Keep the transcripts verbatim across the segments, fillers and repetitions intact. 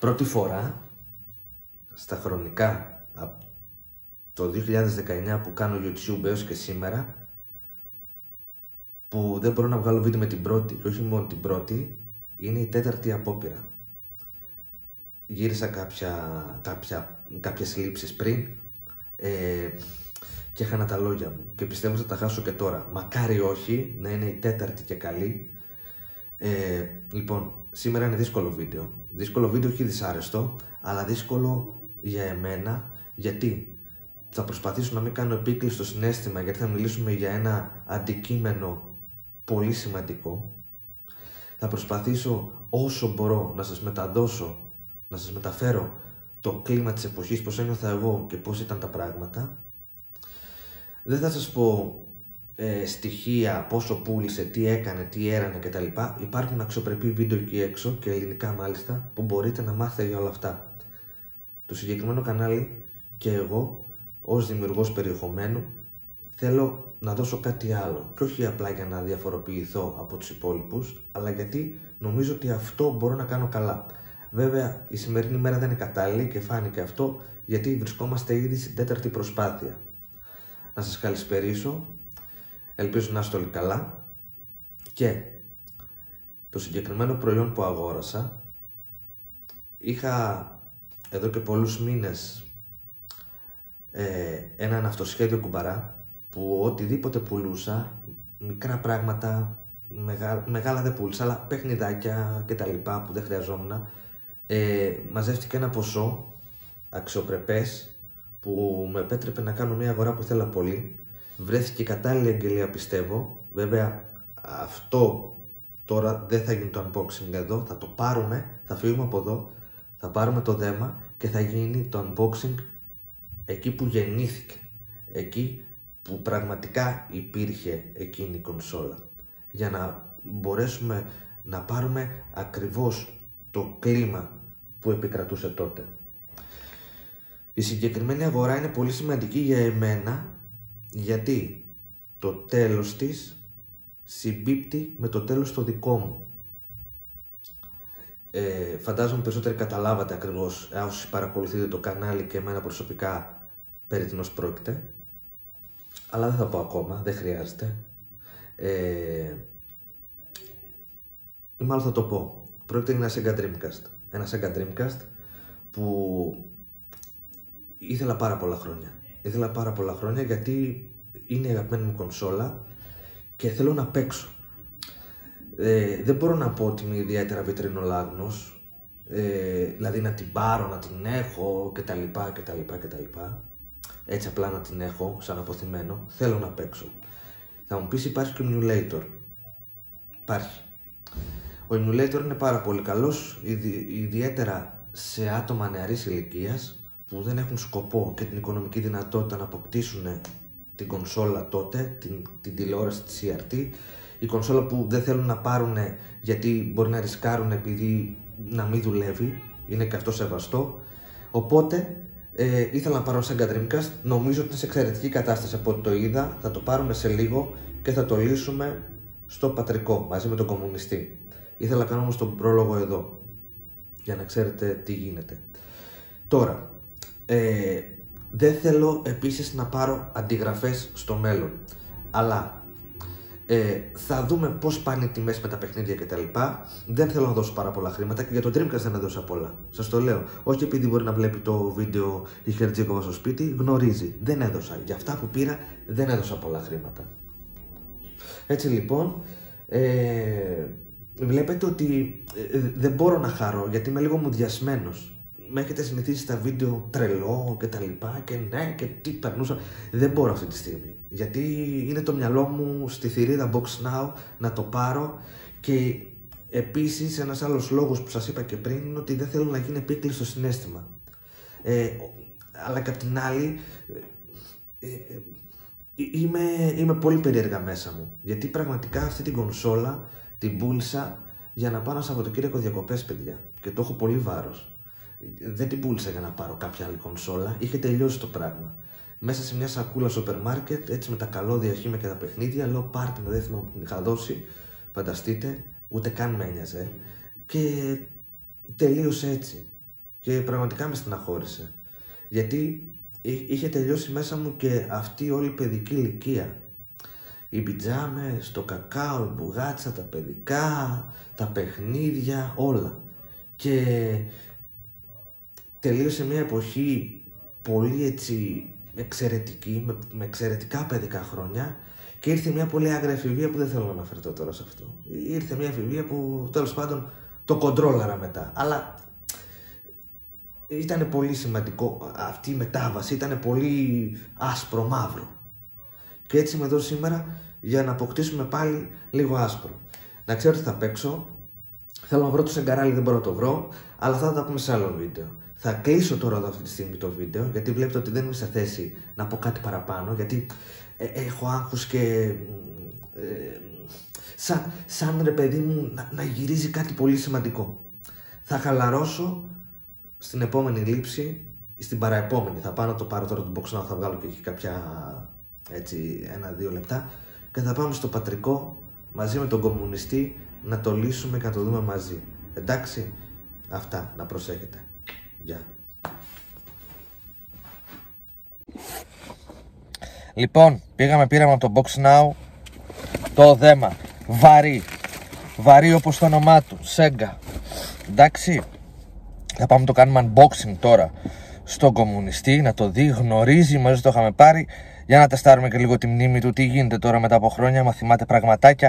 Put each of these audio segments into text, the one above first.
πρώτη φορά στα χρονικά από το δύο χιλιάδες δεκαεννιά που κάνω YouTube έως και σήμερα, που δεν μπορώ να βγάλω βίντεο με την πρώτη και όχι μόνο την πρώτη, είναι η τέταρτη απόπειρα. Γύρισα κάποια, κάποια, κάποιες λήψεις πριν ε, και έχανα τα λόγια μου και πιστεύω ότι θα τα χάσω και τώρα. Μακάρι όχι, να είναι η τέταρτη και καλή. Ε, λοιπόν, σήμερα είναι δύσκολο βίντεο. Δύσκολο βίντεο, όχι δυσάρεστο, αλλά δύσκολο για εμένα. Γιατί θα προσπαθήσω να μην κάνω επίκλειστο συναίσθημα, γιατί θα μιλήσουμε για ένα αντικείμενο πολύ σημαντικό. Θα προσπαθήσω όσο μπορώ να σας μεταδώσω, να σας μεταφέρω το κλίμα της εποχής, πώς ένιωθα εγώ και πώς ήταν τα πράγματα. Δεν θα σας πω ε, στοιχεία, πόσο πούλησε, τι έκανε, τι έρανε κτλ. Υπάρχουν αξιοπρεπή βίντεο εκεί έξω και ελληνικά μάλιστα, που μπορείτε να μάθετε για όλα αυτά. Το συγκεκριμένο κανάλι και εγώ ως δημιουργός περιεχομένου θέλω να δώσω κάτι άλλο και όχι απλά για να διαφοροποιηθώ από τους υπόλοιπους, αλλά γιατί νομίζω ότι αυτό μπορώ να κάνω καλά. Βέβαια η σημερινή μέρα δεν είναι κατάλληλη και φάνηκε αυτό, γιατί βρισκόμαστε ήδη στην τέταρτη προσπάθεια. Να σας καλησπερίσω, ελπίζω να είστε όλοι καλά, και το συγκεκριμένο προϊόν που αγόρασα είχα εδώ και πολλούς μήνες ε, έναν αυτοσχέδιο κουμπαρά που οτιδήποτε πουλούσα, μικρά πράγματα, μεγά, μεγάλα δεν πούλησα, αλλά παιχνιδάκια και τα λοιπά που δεν χρειαζόμουν, ε, μαζεύτηκε ένα ποσό αξιοπρεπές που με επέτρεπε να κάνω μια αγορά που ήθελα πολύ. Βρέθηκε κατάλληλη αγγελία, πιστεύω. Βέβαια αυτό τώρα δεν θα γίνει το unboxing εδώ, θα το πάρουμε, θα φύγουμε από εδώ, θα πάρουμε το δέμα και θα γίνει το unboxing εκεί που γεννήθηκε, εκεί που πραγματικά υπήρχε εκείνη η κονσόλα, για να μπορέσουμε να πάρουμε ακριβώς το κλίμα που επικρατούσε τότε. Η συγκεκριμένη αγορά είναι πολύ σημαντική για εμένα, γιατί το τέλος της συμπίπτει με το τέλος το δικό μου. Ε, φαντάζομαι περισσότεροι καταλάβατε ακριβώς, όσοι παρακολουθείτε το κανάλι και εμένα προσωπικά, περί τίνος πρόκειται, αλλά δεν θα πω ακόμα, δεν χρειάζεται. Ε, ή μάλλον θα το πω. Πρόκειται για ένα Sega Dreamcast. Ένα Sega Dreamcast που ήθελα πάρα πολλά χρόνια. Ήθελα πάρα πολλά χρόνια γιατί είναι η αγαπημένη μου κονσόλα και θέλω να παίξω. Ε, δεν μπορώ να πω ότι είμαι ιδιαίτερα βιτρινολάγνος, ε, δηλαδή να την πάρω, να την έχω κτλ, κτλ, κτλ. Έτσι απλά να την έχω σαν αποθυμένο. Θέλω να παίξω. Θα μου πεις, υπάρχει και ο emulator. Υπάρχει. Ο emulator είναι πάρα πολύ καλός, ειδι, ιδιαίτερα σε άτομα νεαρής ηλικίας που δεν έχουν σκοπό και την οικονομική δυνατότητα να αποκτήσουν την κονσόλα τότε, την, την τηλεόραση της σι αρ τι, η κονσόλα που δεν θέλουν να πάρουν γιατί μπορεί να ρισκάρουν επειδή να μην δουλεύει, είναι και αυτό σεβαστό. Οπότε ε, ήθελα να πάρω Sega Dreamcast, νομίζω ότι είναι σε εξαιρετική κατάσταση από ό,τι το είδα, θα το πάρουμε σε λίγο και θα το λύσουμε στο πατρικό μαζί με τον κομμουνιστή. Ήθελα να κάνω όμως τον πρόλογο εδώ, για να ξέρετε τι γίνεται. Τώρα, ε, δεν θέλω επίσης να πάρω αντιγραφές στο μέλλον, αλλά ε, θα δούμε πώς πάνε οι τιμές με τα παιχνίδια κτλ. Δεν θέλω να δώσω πάρα πολλά χρήματα και για το Dreamcast δεν έδωσα πολλά. Σας το λέω. Όχι επειδή μπορεί να βλέπει το βίντεο η Χερτζίκοβα στο σπίτι, γνωρίζει. Δεν έδωσα. Για αυτά που πήρα δεν έδωσα πολλά χρήματα. Έτσι λοιπόν, ε, βλέπετε ότι ε, δεν μπορώ να χαρώ γιατί είμαι λίγο μουδιασμένος. Με έχετε συνηθίσει στα βίντεο τρελό και τα λοιπά και ναι και τι περνούσα. Δεν μπορώ αυτή τη στιγμή, γιατί είναι το μυαλό μου στη θηρίδα Box Now να το πάρω. Και επίσης ένας άλλος λόγος που σας είπα και πριν είναι ότι δεν θέλω να γίνει επίκλειστο συναίσθημα. Ε, αλλά και απ' την άλλη ε, ε, είμαι, είμαι πολύ περίεργα μέσα μου, γιατί πραγματικά αυτή την κονσόλα την πούλησα για να πάω ένα Σαββατοκύριακο διακοπές, παιδιά, και το έχω πολύ βάρος. Δεν την πούλησα για να πάρω κάποια άλλη κονσόλα, είχε τελειώσει το πράγμα. Μέσα σε μια σακούλα σούπερ μάρκετ, έτσι με τα καλώδια χείμαι και τα παιχνίδια, λέω πάρτε με, δεν θυμάμαι που την είχα δώσει, φανταστείτε, ούτε καν με ένοιαζε. Και τελείωσε έτσι. Και πραγματικά με στεναχώρησε. Γιατί είχε τελειώσει μέσα μου και αυτή όλη η παιδική ηλικία. Οι πιτζάμες, το κακάο, η μπουγάτσα, τα παιδικά, τα παιχνίδια, όλα. Και τελείωσε μια εποχή πολύ έτσι εξαιρετική, με, με εξαιρετικά παιδικά χρόνια, και ήρθε μια πολύ άγρια εφηβεία που δεν θέλω να αναφερθώ τώρα σε αυτό. Ήρθε μια εφηβεία που τέλος πάντων το κοντρόλαρα μετά. Αλλά ήταν πολύ σημαντικό αυτή η μετάβαση, ήταν πολύ άσπρο μαύρο. Και έτσι είμαι εδώ σήμερα για να αποκτήσουμε πάλι λίγο άσπρο. Να ξέρω τι θα παίξω. Θέλω να βρω το σεγκαράλι, δεν μπορώ να το βρω, αλλά θα τα πούμε σε άλλο βίντεο. Θα κλείσω τώρα εδώ αυτή τη στιγμή το βίντεο, γιατί βλέπετε ότι δεν είμαι σε θέση να πω κάτι παραπάνω, γιατί ε, έχω άγχος και ε, σαν, σαν ρε παιδί μου να, να γυρίζει κάτι πολύ σημαντικό. Θα χαλαρώσω στην επόμενη λήψη, στην παραεπόμενη. Θα πάω να το πάρω τώρα το box now, θα βγάλω και έχει κάποια έτσι ένα-δύο λεπτά και θα πάμε στο πατρικό μαζί με τον κομμουνιστή να το λύσουμε και να το δούμε μαζί. Εντάξει, αυτά, να προσέχετε. Γεια. Λοιπόν, πήγαμε, πήραμε από το box now το δέμα. Βαρύ. Βαρύ όπως το όνομά του. Σέγγα. Εντάξει. Θα πάμε το κάνουμε unboxing τώρα στον κομμουνιστή, να το δει, γνωρίζει, μαζί το είχαμε πάρει, για να τεστάρουμε και λίγο τη μνήμη του, τι γίνεται τώρα μετά από χρόνια, μα θυμάται πραγματάκια.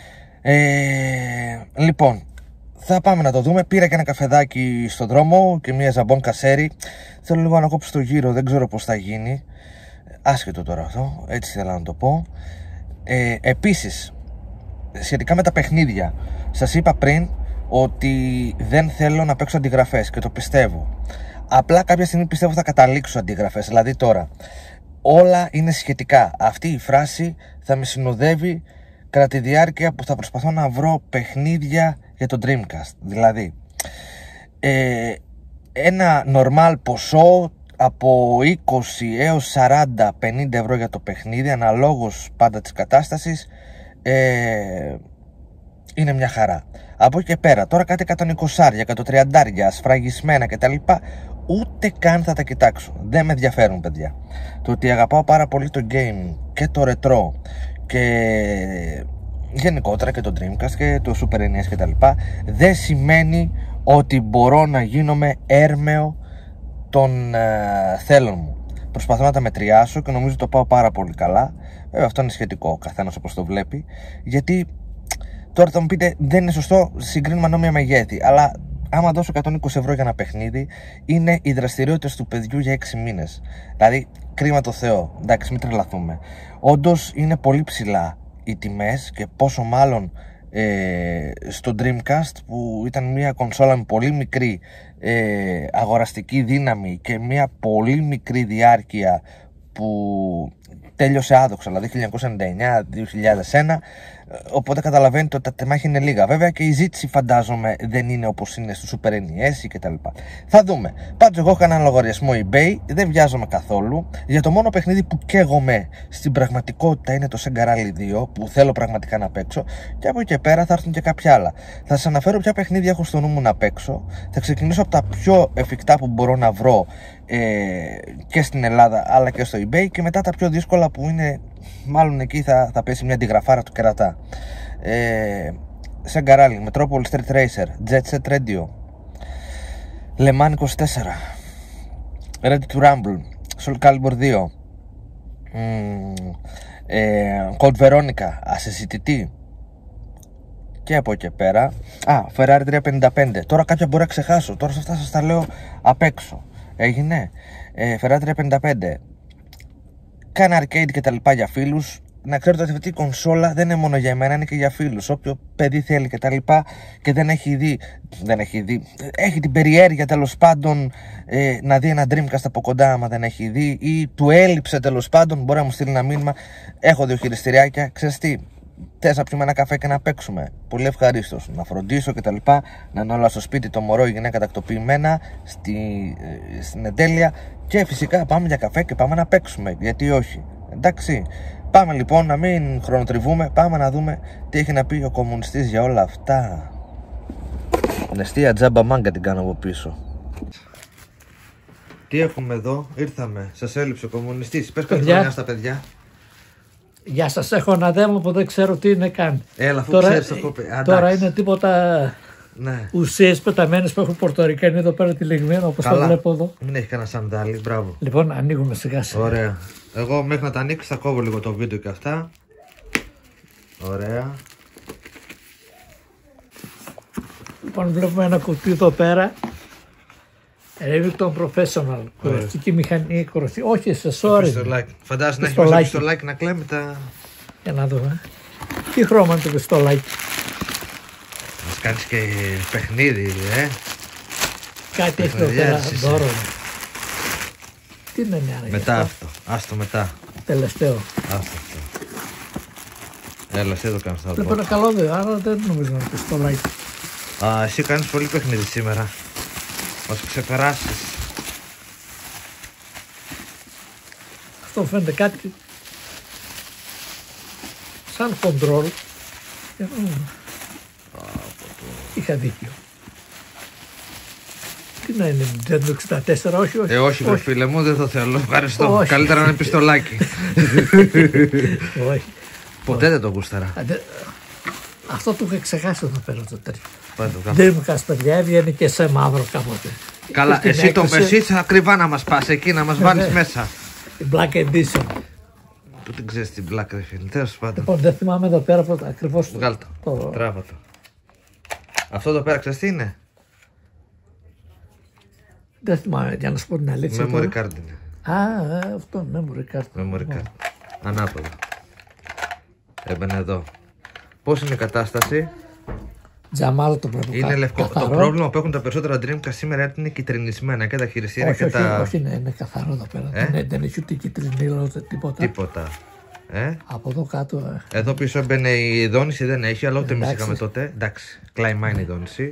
Ε, λοιπόν, θα πάμε να το δούμε. Πήρα και ένα καφεδάκι στον δρόμο και μια ζαμπόν κασέρι. Θέλω λίγο να κόψω το γύρο, δεν ξέρω πώς θα γίνει. Άσχετο τώρα αυτό, έτσι θέλω να το πω. Ε, επίσης, σχετικά με τα παιχνίδια, σας είπα πριν ότι δεν θέλω να παίξω αντιγραφές και το πιστεύω. Απλά κάποια στιγμή πιστεύω θα καταλήξω αντιγραφές. Δηλαδή τώρα όλα είναι σχετικά. Αυτή η φράση θα με συνοδεύει κατά τη διάρκεια που θα προσπαθώ να βρω παιχνίδια για το Dreamcast. Δηλαδή ε, ένα normal ποσό από είκοσι έως σαράντα πενήντα ευρώ για το παιχνίδι, αναλόγως πάντα της κατάστασης, ε, είναι μια χαρά. Από εκεί και πέρα, τώρα κάτι εκατόν είκοσι, εκατόν τριάντα, ασφραγισμένα κτλ, ούτε καν θα τα κοιτάξω. Δεν με ενδιαφέρουν, παιδιά. Το ότι αγαπάω πάρα πολύ το gaming και το retro και γενικότερα και το Dreamcast και το Super εν ι ες κτλ, δεν σημαίνει ότι μπορώ να γίνομαι έρμεο των ε, θέλων μου. Προσπαθώ να τα μετριάσω και νομίζω το πάω πάρα πολύ καλά. Βέβαια αυτό είναι σχετικό, ο καθένας όπως το βλέπει. Γιατί τώρα θα μου πείτε δεν είναι σωστό, συγκρίνουμε ανώμια μεγέθη. Αλλά άμα δώσω εκατόν είκοσι ευρώ για ένα παιχνίδι, είναι οι δραστηριότητες του παιδιού για έξι μήνες. Δηλαδή κρίμα το Θεό, εντάξει, μην τρελαθούμε. Όντως είναι πολύ ψηλά οι τιμές, και πόσο μάλλον ε, στο Dreamcast, που ήταν μια κονσόλα με πολύ μικρή ε, αγοραστική δύναμη και μια πολύ μικρή διάρκεια, που τέλειωσε άδοξα, δηλαδή χίλια εννιακόσια ενενήντα εννιά δύο χιλιάδες ένα. Οπότε καταλαβαίνετε ότι τα τεμάχια είναι λίγα. Βέβαια και η ζήτηση φαντάζομαι δεν είναι όπως είναι στο Super εν ι ες κτλ. Θα δούμε. Πάντως εγώ έχω έναν λογαριασμό eBay, δεν βιάζομαι καθόλου. Για το μόνο παιχνίδι που καίγομαι στην πραγματικότητα είναι το Σεγκαράλι δύο, που θέλω πραγματικά να παίξω. Και από εκεί και πέρα θα έρθουν και κάποια άλλα. Θα σας αναφέρω ποια παιχνίδια έχω στο νου μου να παίξω. Θα ξεκινήσω από τα πιο εφικτά που μπορώ να βρω ε, και στην Ελλάδα αλλά και στο eBay, και μετά τα πιο δύσκολα που είναι, μάλλον εκεί θα, θα πέσει μια αντιγραφάρα του κερατά. ε, Σεγκαράλι, Metropolis Street Racer, Jet Set Radio, Le Mans είκοσι τέσσερα, Ready to Rumble, Soul Calibur δύο, mm, ε, Code Veronica, ασυζητητή. Και από εκεί πέρα, α, Ferrari τριακόσια πενήντα πέντε. Τώρα κάποια μπορεί να ξεχάσω, τώρα σε αυτά σας τα λέω απ' έξω. Έγινε ε, Ferrari τριακόσια πενήντα πέντε. Κάνα arcade και τα λοιπά για φίλους. Να ξέρετε ότι αυτή η κονσόλα δεν είναι μόνο για εμένα, είναι και για φίλους. Όποιο παιδί θέλει και τα λοιπά και δεν έχει δει, δεν έχει δει, έχει την περιέργεια τέλος πάντων ε, να δει ένα Dreamcast από κοντά, άμα δεν έχει δει, ή του έλειψε τέλος πάντων, μπορεί να μου στείλει ένα μήνυμα. Έχω δύο χειριστηριακά, ξέρεις τι, θες να πιούμε ένα καφέ και να παίξουμε? Πολύ ευχαρίστως. Να φροντίσω και τα λοιπά, να είναι όλα στο σπίτι, το μωρό, η γυναίκα τακτοποιημένα, στη, ε, στην εντέλεια, και φυσικά πάμε για καφέ και πάμε να παίξουμε. Γιατί όχι? Εντάξει. Πάμε λοιπόν, να μην χρονοτριβούμε, πάμε να δούμε τι έχει να πει ο κομμουνιστής για όλα αυτά. Νεστία τζάμπα μάγκα την κάνω από πίσω. Τι έχουμε εδώ, ήρθαμε, σας έλειψε ο κομμουνιστής. Πες καλή Παιδιά. χρονιά στα παιδιά. Γεια σας, έχω ένα δέμο που δεν ξέρω τι είναι καν. Έλα, αφού Τώρα, ξέρεις το κόπη. τώρα είναι τίποτα Ναι. ουσίες πεταμένες που έχουν πορτορικάνοι εδώ πέρα τυλιγμένο όπως το Καλά. βλέπω εδώ. Μην έχει κανένα σαντάλι, μπράβο. Λοιπόν, ανοίγουμε σιγά σιγά. Ωραία. Εγώ μέχρι να τα ανοίξει θα κόβω λίγο το βίντεο και αυτά. Ωραία. Λοιπόν, βλέπουμε ένα κουτί εδώ πέρα. Remington Professional. Κουρευτική μηχανή, κουρευτική. Όχι, σε sorry. Πιστολάκι. Φαντάζεσαι να έχει Πιστολάκι. μέσα πιστολάκι να κλέβει τα. Για να δούμε. Τι χρώμα είναι το πιστολάκι. Μας κάνεις και παιχνίδι, ε. Κάτι έχει εδώ πέρα Παιχνιδιάρης είσαι. δώρο. Τι είναι νέα. Μετά αυτό. Άστο μετά. Τελευταίο. Άστο αυτό. Έλα, εσύ το κάνεις Βλέπω τώρα. ένα καλό δε, άρα δεν νομίζω να είναι πιστολάκι. Α, εσύ κάνεις πολύ παιχνίδι σήμερα. Μας ξεπεράσεις. Αυτό φαίνεται κάτι σαν control. Ε, μ, Είχα δίκιο. Τι να είναι, Nintendo εξήντα τέσσερα, όχι, όχι. Ε, όχι, βρε φίλε μου, δεν το θέλω. Ευχαριστώ. Όχι. Καλύτερα να είναι πιστολάκι. όχι. Ποτέ δεν το γούσταρα. Αντε- Αυτό το είχα ξεχάσει εδώ πέρα το τέτοιο. Πάτε το κάνω. Dreamcast, παιδιά, έβγαινε και σε μαύρο κάποτε. Καλά, Στην εσύ, το, έκδοση, εσύ θα ακριβά να μας πας εκεί, να μας βάλεις ναι. μέσα. η Black Edition. Πού την ξέρεις την Black, ρε φίλε. Τέλος πάντων. Λοιπόν, δεν θυμάμαι εδώ πέρα που ακριβώς Βγάλ' το. το- Τράβα το. Αυτό εδώ πέρα ξέρεις τι είναι. Δεν θυμάμαι, για να σου πω την αλήθεια. Memory τώρα. card είναι. Α, ε, αυτό, memory card. Memory card. Ανάποδα. Έμπαινε εδώ. Πώς είναι η κατάσταση. Τζαμάλο το πρέπει. Είναι κα- λευκό. καθαρό. Το πρόβλημα που έχουν τα περισσότερα Dreamcast σήμερα είναι ότι είναι κυτρινισμένα και τα χειριστήρια Όχι, και όχι, τα. όχι, είναι, είναι καθαρό εδώ πέρα. Ε? Δεν, δεν έχει ούτε κίτρινη ούτε τίποτα. Τίποτα. Ε? Από εδώ κάτω. ε, Εδώ πίσω έμπαινε η δόνηση, δεν έχει, αλλά ούτε εμείς Εντάξει. είχαμε τότε. Εντάξει, κλάιμα είναι η δόνηση.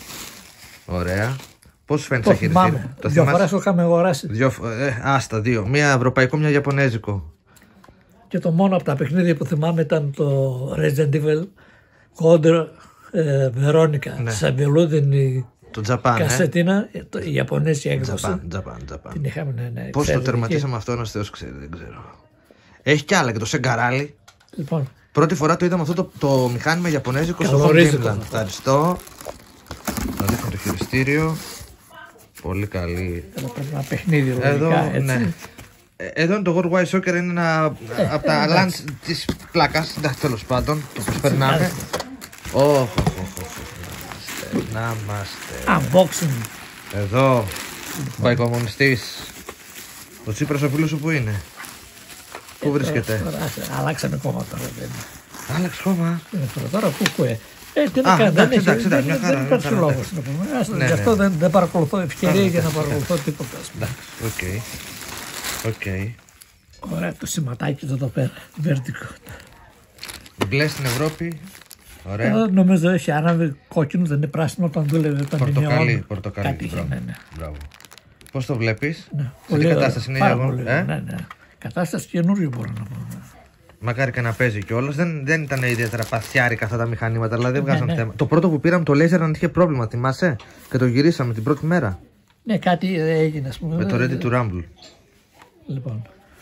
Ωραία. Πώς σου φαίνεται Το τα χειριστήρια. θυμάμαι. Δύο φορές το είχαμε αγοράσει. Δύο, φ- ε, άστα, δύο. Μία ευρωπαϊκό, μία ιαπωνέζικο. Και το μόνο από τα παιχνίδια που θυμάμαι ήταν το Resident Evil Code ε, Veronica. Ναι. Σε βελούδινη Το Japan, ε. κασετίνα, ε, το- η Ιαπωνέζικη έκδοση. Japan, Japan, Japan. Την είχαμε, ναι, ναι. Πώς το εξαιρετική. τερματίσαμε αυτό, ένας θεός ξέρει, δεν ξέρω. Έχει κι άλλα και το Σεγκαράλι. Λοιπόν, Πρώτη φορά το είδαμε αυτό το, το μηχάνημα ιαπωνέζικο στο Home Καλορίζικο. Gameland. Ευχαριστώ. Να δείχνω το χειριστήριο. Πολύ καλή. εδώ πρέπει να παιχνίδι λογικά, Εδώ, έτσι. ναι. Ε, Εδώ είναι το Worldwide Soccer, είναι ένα από τα εντάξει. lunch της πλάκας. Εντάξει, τέλος πάντων, το πώς περνάμε. Όχ, όχ, όχ, όχ. Να είμαστε. Unboxing. Εδώ, μπαϊκομουνιστής. Ο Τσίπρας ο φίλος σου που είναι. Πού βρίσκεται. Τώρα, άσε, αλλάξαμε κόμμα τώρα. Δεν Άλλαξε χώμα. είναι τώρα, τώρα κουκουέ. Ε, τι να Α, κάνω, δεν εντάξει, έχει, εντάξει, δεν, μια δεν, χαρά, δεν μια υπάρχει χαρά, λόγος να πούμε. Ας το- Ναι, Γι' αυτό ναι. δεν, δεν παρακολουθώ ευκαιρία Καλά, για να εντάξει, παρακολουθώ τίποτα. ας πούμε. Εντάξει, οκ. Οκ. Ωραία, το σηματάκι του εδώ πέρα. Vertigo. Μπλε στην Ευρώπη. Ωραία. Εδώ νομίζω έχει άναβη κόκκινο, δεν είναι πράσινο όταν δούλευε όταν είναι Πορτοκαλί, αιώνα. πορτοκαλί. Κάτι είχε, Μπράβο. ναι, ναι. Μπράβο. Πώς το βλέπεις. Ναι, Σε πολύ τι ωραίο, κατάσταση είναι η πάρα αγώνα. πολύ Ε? ωραίο, ναι, ναι. Κατάσταση καινούριο μπορώ να πω. ναι. Μακάρι και να παίζει κιόλα. Δεν, δεν ήταν ιδιαίτερα παθιάρικα αυτά τα μηχανήματα, δηλαδή δεν βγάζαν ναι. θέμα. Το πρώτο που πήραμε το laser αν είχε πρόβλημα, θυμάσαι. Και το γυρίσαμε την πρώτη μέρα. Ναι, κάτι έγινε, ας πούμε. Με το Ready to Rumble. Λοιπόν,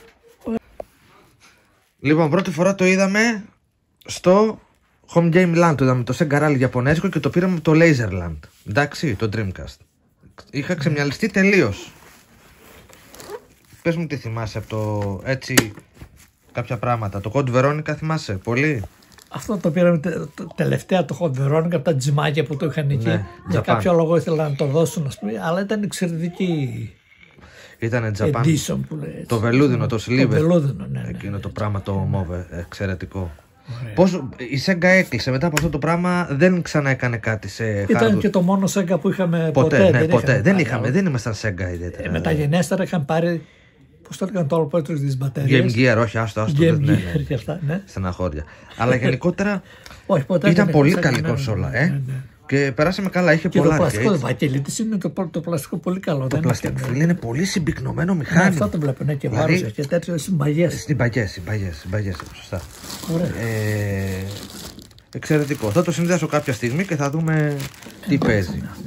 Λοιπόν, πρώτη φορά το είδαμε στο Home Game Land. Το είδαμε το Sega Rally Ιαπωνέζικο και το πήραμε το Laserland. Εντάξει, το Dreamcast. Είχα ξεμυαλιστεί τελείως. Πες μου τι θυμάσαι από το έτσι κάποια πράγματα. Το Code Veronica θυμάσαι πολύ. αυτό το πήραμε τε, το, τελευταία το Hot Veronica από τα τζιμάκια που το είχαν εκεί. Ναι, Για Japan. κάποιο λόγο ήθελαν να το δώσουν, ας πούμε, αλλά ήταν εξαιρετική Ήτανε Japan. edition που λέει. έτσι. Το βελούδινο, το Το sliver. βελούδινο, ναι. ναι. Εκείνο το πράγμα το μόβε, εξαιρετικό. Ωραία. Πώς, η Sega έκλεισε μετά από αυτό το πράγμα, δεν ξανά έκανε κάτι σε Ήταν hardware. και το μόνο Sega που είχαμε Ποτέ, ποτέ. ναι, δεν ποτέ. είχαμε Δεν πάρει είχαμε, άλλο. δεν ήμασταν Sega ιδιαίτερα. Ε, μεταγενέστερα είχαν πάρει, πώς το έλεγαν το άλλο πέτρο της μπαταρίας. Game Gear, όχι, άστο, άστο. Game δεν- ναι, ναι. Gear και αυτά, ναι. Στεναχώρια. Αλλά γενικότερα Όχι, ποτέ ήταν δεν πολύ είχαμε καλή Sega, ναι, κονσόλα, ναι, ε. ναι, ναι. Και περάσαμε καλά, είχε Και το πολλά πλαστικό, το arcades. βακελί της είναι το, το πλαστικό πολύ καλό. Το δεν πλαστικό, είναι- φίλε, είναι πολύ συμπυκνωμένο Ναι, μηχάνημα. αυτό το βλέπω, ναι, και Δηλαδή, βάρος και τέτοιο συμπαγές. Συμπαγές, συμπαγές, συμπαγές, σωστά. Ωραία. Ε, εξαιρετικό. Θα το συνδέσω κάποια στιγμή και θα δούμε τι παίζει.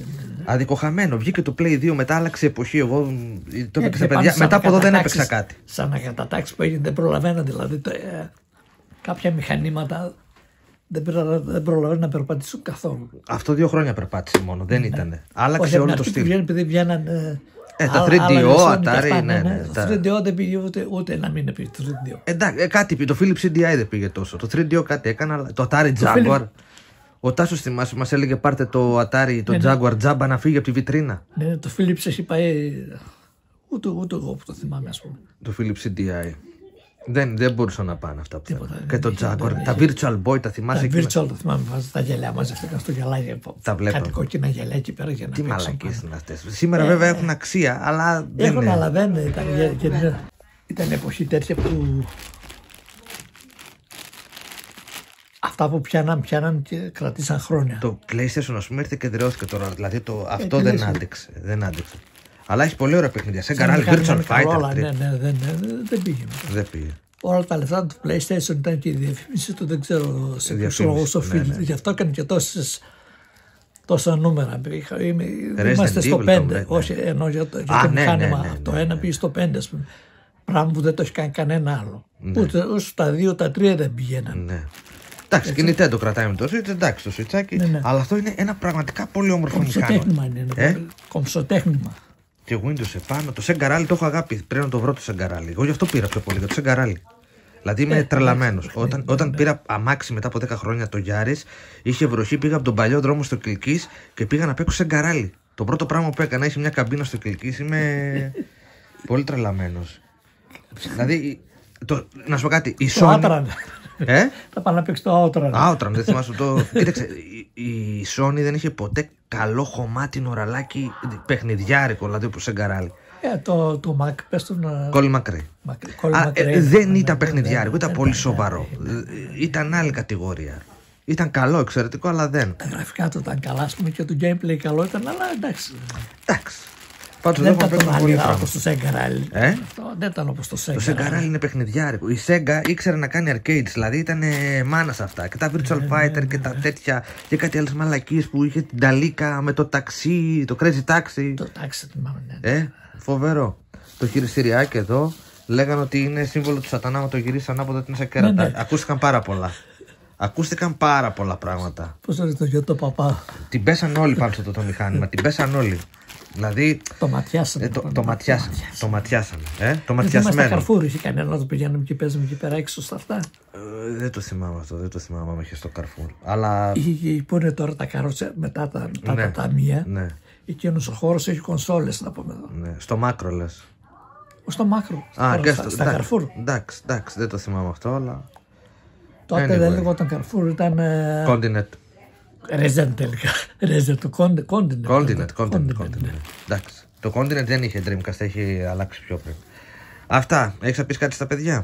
Αδικοχαμένο. Βγήκε το Play δύο, μετά άλλαξε εποχή. Εγώ το έπαιξα Ε, παιδιά. Μετά από εδώ δεν έπαιξα κάτι. Σαν ανακατατάξεις που έγινε δεν προλαβαίνω. Δηλαδή το, ε, κάποια μηχανήματα δεν, προ, δεν προλαβαίνω να περπατήσουν καθόλου. Αυτό δύο χρόνια περπάτησε μόνο. Δεν ναι. ήταν. Άλλαξε όλο το στυλ. Βγαίνει, επειδή βγαίναν. Ε, ε, τα θρι ντι ο, Atari. Ναι, ναι, το θρι ντι ο δεν πήγε ούτε, ούτε να μην πήγε. Το θρι ντι ο. Εντάξει, ε, κάτι πήγε. Το Philips σι ντι άι δεν πήγε τόσο. Το θρι ντι ο κάτι έκανε, αλλά το Atari Jaguar. Το Ο Τάσος θυμάσαι, μας έλεγε πάρτε το Atari, το ναι, Jaguar ναι. Τζάμπα να φύγει από τη βιτρίνα. Ναι, το Philips έχει πάει. Ούτε, ούτε εγώ που το θυμάμαι, ας πούμε. Το Philips σι ντι άι. Δεν, δεν μπορούσαν να πάνε αυτά που Τίποτα, και το Jaguar. Τα είχε. Virtual Boy τα θυμάσαι. Τα Virtual το θυμάμαι. Τα γυαλιά μαζευτήκαν στο γυαλάκι. Τα βλέπω. Κάτι κόκκινα γυαλιά εκεί πέρα για να τι παίξουν. Τι μαλακίες είναι αυτές. Σήμερα ε, βέβαια έχουν αξία, αλλά δεν έχουν, είναι. αλλά δεν ήταν. Ήταν, ήταν εποχή τέτοια που. Αυτά που πιάναν, πιάναν και κρατήσαν χρόνια. Το PlayStation, ας πούμε, ήρθε και δρεώθηκε τώρα. Δηλαδή το, αυτό ε, δεν άντεξε, δεν άντεξε. Αλλά έχει πολύ ωραία παιχνίδια. Σε κανάλι Virtual Fighter. Ναι, ναι, ναι, ναι, δεν πήγε. Δεν πήγε. Όλα τα λεφτά του PlayStation ήταν και η διαφήμιση του, δεν ξέρω σε ποιο λόγο οφείλει. Ναι, ναι. Γι' αυτό έκανε και τόσες, τόσα νούμερα. Είμαι, είμαστε στο πέντε. Όχι, ενώ για το, για το ναι, μηχάνημα. Ναι, ναι, ναι, το ένα πήγε στο πέντε, ας πούμε. Πράγμα που δεν το έχει κάνει κανένα άλλο. Ναι. Ούτε τα δύο, τα τρία δεν πηγαίναν. Ναι. Εντάξει, και Nintendo το κρατάει με το Switch, εντάξει το Switchάκι, ναι, ναι. Αλλά αυτό είναι ένα πραγματικά πολύ όμορφο μηχάνημα. Κομψοτέχνημα είναι, ε? Κομψοτέχνημα. Και Windows επάνω, το Σεγκαράλι το έχω αγάπη, πρέπει να το βρω το Σεγκαράλι. Εγώ γι' αυτό πήρα πιο πολύ, για το Σεγκαράλι. Δηλαδή είμαι ε, τρελαμένος. Ε, όταν, ε, όταν ε, πήρα αμάξι μετά από δέκα χρόνια το Γιάρης, είχε βροχή, πήγα από τον παλιό δρόμο στο Κιλκής και πήγα να παίξω Σεγκαράλι. Το πρώτο πράγμα που έκανα, είχε μια καμπίνα στο Κιλκής, είμαι πολύ τρελαμένος. Δηλαδή, το, να σου πω κάτι, η Sony. Ε? Θα πάω να παίξει το Outrun. Outrun, δεν θυμάσαι το. Κοίταξε, η, η Sony δεν είχε ποτέ καλό χωμάτινο ραλάκι παιχνιδιάρικο, δηλαδή όπως Σεγκαράλι. Ε, το, το Mac, πες το να. Κόλλη Μακρέ. Δεν ήταν παιχνιδιάρικο, ήταν πολύ σοβαρό. Ήταν άλλη κατηγορία. Ήταν καλό, εξαιρετικό, αλλά δεν. Τα γραφικά του ήταν καλά, α πούμε, και το gameplay καλό ήταν, αλλά εντάξει. Εντάξει. Πάντως δεν ήταν το πολύ όπως το Σεγκαράλι. Ε? Δεν ήταν όπως το Σεγκαράλι. Το Σεγκαράλι είναι παιχνιδιάρικο. Η Sega ήξερε να κάνει arcades, δηλαδή ήταν μάνα σε αυτά. Και τα Virtual ε, Fighter ναι, και τα τέτοια. Και κάτι άλλες μαλακίες που είχε την Ταλίκα με το ταξί, το Crazy Taxi. Το τάξι, θυμάμαι, ναι. Ε, φοβερό. Το χειριστηριάκι εδώ λέγανε ότι είναι σύμβολο του Σατανά, μα το γυρίσει ανάποδα την σακέρα. Ναι, ναι. Ακούστηκαν πάρα πολλά. Ακούστηκαν πάρα πολλά πράγματα. Πώς το γιο το παπά. Την πέσαν όλοι πάνω στο το μηχάνημα. Την πέσαν όλοι. Δηλαδή. Το ματιάσανε. Ε, το, το, το ματιάσανε. Το ματιάσανε. Ε, το ματιασμένο. Στα Καρφούρ είχε κανένα να το πηγαίνουμε και παίζουμε εκεί πέρα έξω στα αυτά. Ε, δεν το θυμάμαι αυτό. Δεν το θυμάμαι αν είχε στο Καρφούρ. Αλλά. Είχε, που είναι τώρα τα καρότσα μετά τα, τα, ναι, τα ταμεία. Ναι. Εκείνος ο χώρος έχει κονσόλες να πούμε εδώ. Ναι. Στο μάκρο λες. Στο μάκρο. Α, στα, και στο, στα Καρφούρ. Εντάξει, εντάξει, δεν το θυμάμαι αυτό, αλλά. Τότε anyway. Δεν λέγονταν Καρφούρ, ήταν. Continent. Resident τελικά. Resident του Continent. Continent, Continent. Εντάξει. Το Continent δεν είχε Dreamcast, έχει αλλάξει πιο πριν. Αυτά. Έχεις να πεις κάτι στα παιδιά?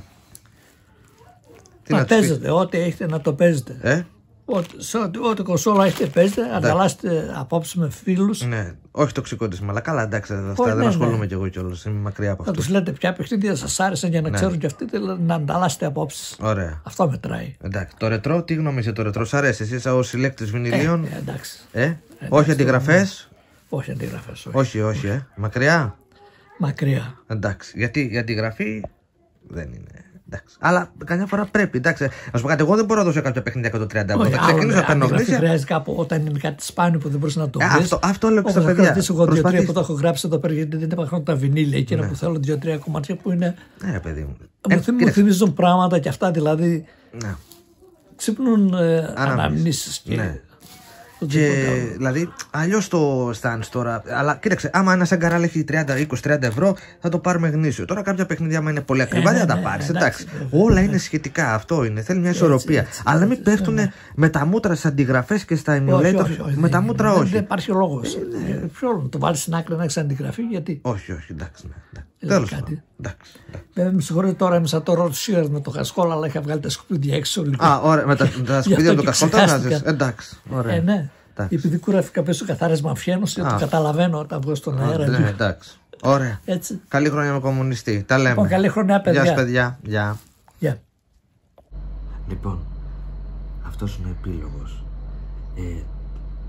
Τι να, να παίζετε, ό,τι έχετε να το παίζετε. Ε? Ό,τι, ό,τι κονσόλα έχετε παίζετε, ανταλλάσσετε απόψεις με φίλους. Ναι, όχι τοξικότισμα, αλλά καλά, εντάξει, αυτά δεν ναι, ασχολούμαι ναι. κι εγώ κιόλας. Είμαι μακριά από αυτό. αυτό. Να τους λέτε ποια παιχνίδια σας άρεσαν για να ναι. ξέρουν κι αυτοί να ανταλλάσσετε απόψεις. Ωραία. Αυτό μετράει. Εντάξει. Το ρετρό, τι γνώμη είσαι το ρετρό, σ' αρέσει? Εσύ σαν ο συλλέκτης βινιλίων. Ε, εντάξει. Ε? εντάξει. Όχι αντιγραφές. Ναι. Όχι αντιγραφές. Όχι, όχι, όχι ε. Μακριά. Μακριά. Εντάξει. Γιατί η αντιγραφή δεν είναι. Εντάξει. Αλλά καμιά φορά πρέπει. Εντάξει. Να σου πω κάτι, εγώ δεν μπορώ να δώσω κάποια παιχνίδια εκατόν τριάντα ευρώ. Θα ξεκινήσω να παίρνω γνήσια. Χρειάζεται κάπου όταν είναι κάτι σπάνιο που δεν μπορεί να το βρει. Ε, αυτό, αυτό λέω και στα παιδιά. Θα κρατήσω εγώ δύο-τρία που το έχω γράψει εδώ πέρα γιατί δεν υπάρχουν τα βινίλια. Εκείνα ναι. που θέλω δύο-τρία κομμάτια που είναι. Ναι, παιδί μου. Μου, ε, μου θυμίζουν πράγματα και αυτά δηλαδή. Ναι. Ξύπνουν ε, αναμνήσεις και. Ναι. Και δηλαδή, αλλιώς το αισθάνεσαι τώρα. Αλλά κοίταξε, άμα ένα Σεγκαράλι έχει είκοσι με τριάντα ευρώ, θα το πάρουμε γνήσιο. Τώρα κάποια παιχνίδια, άμα είναι πολύ ακριβά, δεν θα τα πάρει. Εντάξει. Όλα είναι σχετικά. Αυτό είναι. Θέλει μια ισορροπία. Αλλά μην πέφτουν με τα μούτρα στι αντιγραφές και στα emulator. Με τα μούτρα όχι. Δεν υπάρχει λόγο. Ποιο το βάλει στην άκρη να έχει αντιγραφή, γιατί. Όχι, όχι, εντάξει. Τέλος πάντων. Δεν με συγχωρείτε τώρα, είμαι σαν το Ροτ Σίρ με το κασκόλ, αλλά είχα βγάλει τα σκουπίδια έξω. Α, ωραία, με τα σκουπίδια από το κασκόλ τα βγάζει. Εντάξει. Ε, ναι. Επειδή κουρεύτηκα πίσω το καθάρισμα φιένωση, το καταλαβαίνω όταν βγω στον αέρα. Ναι, εντάξει. Ωραία. Έτσι. Καλή χρονιά με κομμουνιστή. Τα λέμε. Λοιπόν, καλή χρονιά, παιδιά. Γεια σας, παιδιά. Γεια. Γεια. Λοιπόν, αυτός είναι ο επίλογος. Ε,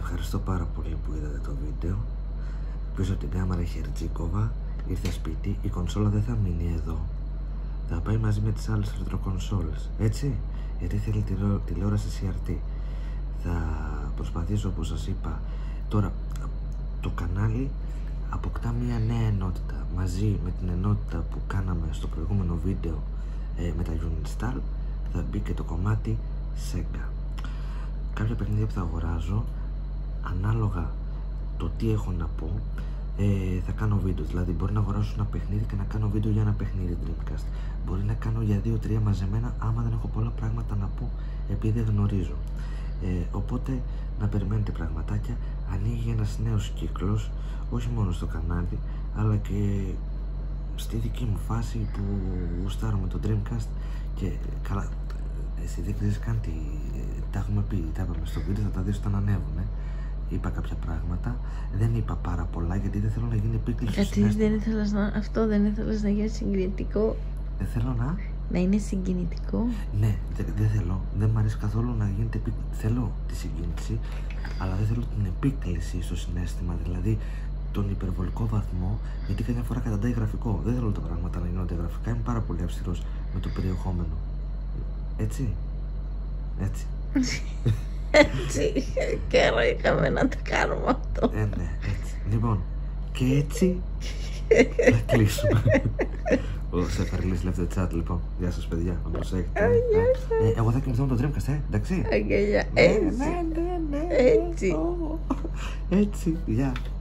Ευχαριστώ πάρα πολύ που είδατε το βίντεο. Πίσω την κάμερα Χερτζίκοβα. Ήρθε σπίτι, η κονσόλα δεν θα μείνει εδώ. Θα πάει μαζί με τις άλλες ρετροκονσόλες, έτσι, γιατί θέλει τηλεόραση σι αρ τι. Θα προσπαθήσω, όπως σας είπα, τώρα το κανάλι αποκτά μια νέα ενότητα. Μαζί με την ενότητα που κάναμε στο προηγούμενο βίντεο ε, με τα Uninstall, θα μπει και το κομμάτι Sega. Κάποια παιχνίδια που θα αγοράζω, ανάλογα το τι έχω να πω, ε, θα κάνω βίντεο. Δηλαδή μπορεί να αγοράσω ένα παιχνίδι και να κάνω βίντεο για ένα παιχνίδι Dreamcast. Μπορεί να κάνω για δύο τρία μαζεμένα άμα δεν έχω πολλά πράγματα να πω, επειδή δεν γνωρίζω. Ε, οπότε να περιμένετε πραγματάκια. Ανοίγει ένας νέος κύκλος, όχι μόνο στο κανάλι αλλά και στη δική μου φάση που γουστάρω με το Dreamcast. Και καλά, εσύ δεν ξέρεις καν τι, τα έχουμε πει, τα είπαμε στο βίντεο, θα τα δεις όταν ανέβουν. Είπα κάποια πράγματα, δεν είπα πάρα πολλά γιατί δεν θέλω να γίνει επίκληση. Γιατί δεν ήθελες να, αυτό δεν ήθελες να γίνει συγκινητικό. Δεν θέλω να... Να είναι συγκινητικό. Ναι, δεν δε θέλω, δεν μου αρέσει καθόλου να γίνεται επίκληση. Θέλω τη συγκίνηση, αλλά δεν θέλω την επίκληση στο συναίσθημα, δηλαδή τον υπερβολικό βαθμό, γιατί καμιά φορά καταντάει γραφικό. Δεν θέλω τα πράγματα να γίνονται γραφικά, είμαι πάρα πολύ αυστηρός με το περιεχόμενο. Έτσι, έτσι. Έτσι, καιρό είχαμε να το κάνουμε αυτό. Ε, ναι, έτσι. Λοιπόν, και έτσι θα κλείσουμε. Ο Σεφερλής Left the Chat, λοιπόν. Γεια σας, παιδιά. Να προσέχετε. Ε, εγώ θα κοιμηθώ με το Dreamcast, ε, εντάξει. Αγγελιά, έτσι. Ναι, ναι, ναι. Έτσι. Έτσι, γεια.